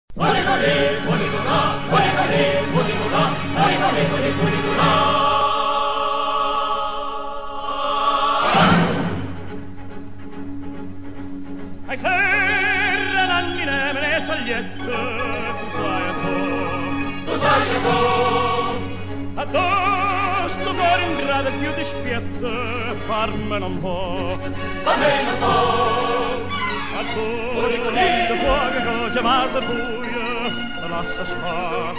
Ai serra l'annine me ne sogliette, tu sai a to, addosto per in grado più di spiette, farme non può, a tu, quando fuoco cosa ma se buia, lascia sta,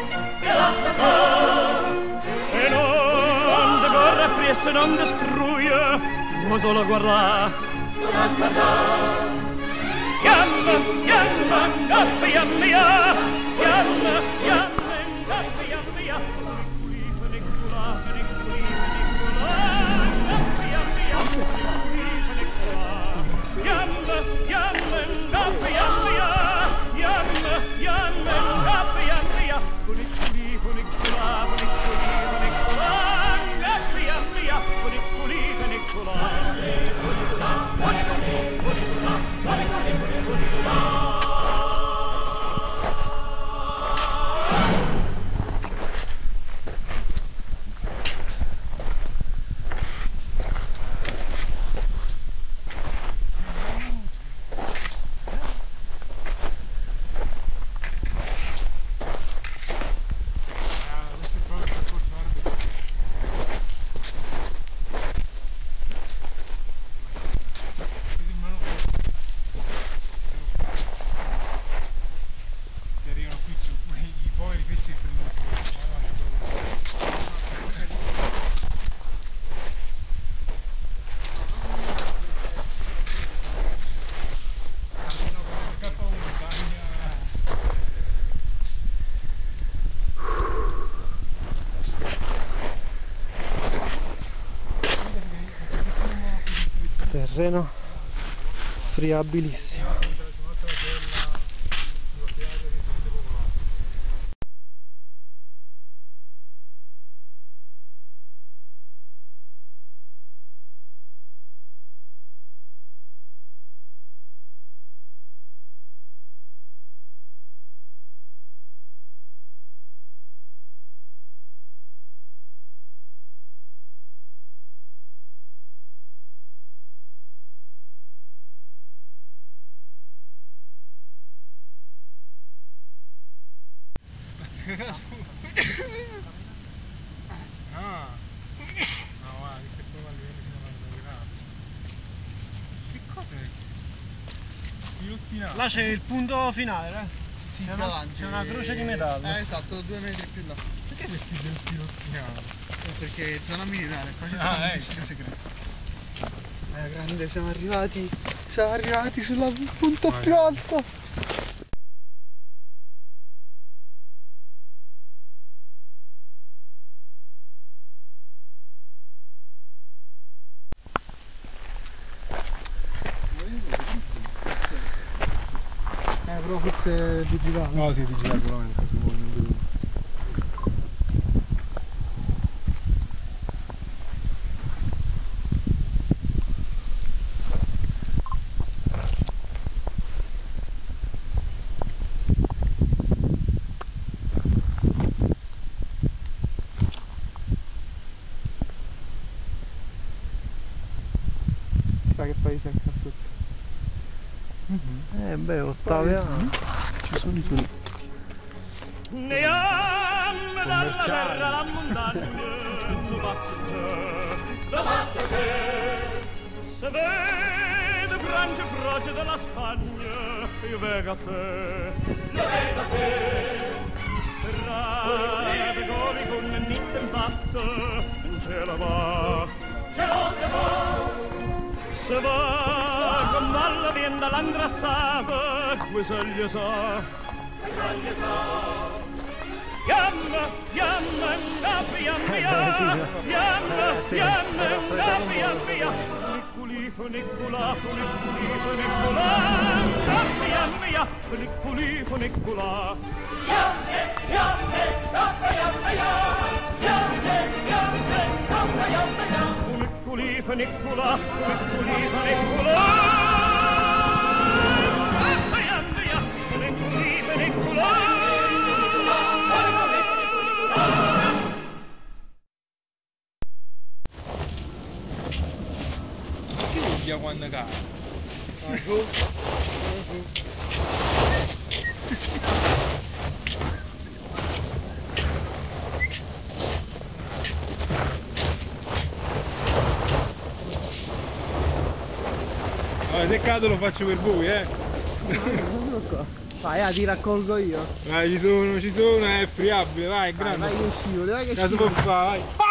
e non te corre appresso, non distrugge, ma solo guarda, Yamma, yamma, ngappa, yamma, ya. Yamma, yamma, ngappa, yamma, ya. Funicula, funicula, funicula, ngappa, yamma, ya. Funicula, yamma, yamma, ngappa, yamma, ya. Yamma, yamma, ngappa, yamma, ya. Funiculi, funicula, funiculi, funicula, ngappa, yamma, ya. Funiculi, funicula. Terreno friabilissimo. Là c'è il punto finale, Sì, c'è una croce di metallo. Esatto, 2 metri più là. Perché vestiti del filo spinato? Perché è zona militare, qua c'è un segreto. Grande, siamo arrivati sul punto più alto. Però forse è digitale. No, sì, digitale sicuramente, sicuramente. Chissà che paese è sotto. Beh, ottaviano. Ci sono i suoni. Neam dalla terra la montagna, lo passeggero, se vede Francia croce della Spagna, io vengo a te, tra le gomi con il niente in batte, in cielo va, se va, con malla viene dall'andrassata, guisaglia sa, Yamma, yamma, ngappa, yamma, ya. Yamma, yamma, ngappa, yamma, ya. Funiculi, funicula, funiculi, funicula, ngappa, yamma, ya. Funiculi, funicula. Yamme, yamme, ngappa, yamma, ya. Yamme, yamme, ngappa, yamma, ya. Funiculi, funicula, funiculi, funicula. Ngappa, yamma, ya. Funiculi, funicula. dai. Vai su. Vai su. Allora, se cado lo faccio per voi, Vai, ti raccolgo io. Vai, ci sono, è friabile, vai, è grande. Vai che scivoli, vai che La si può scivoli. fare, vai.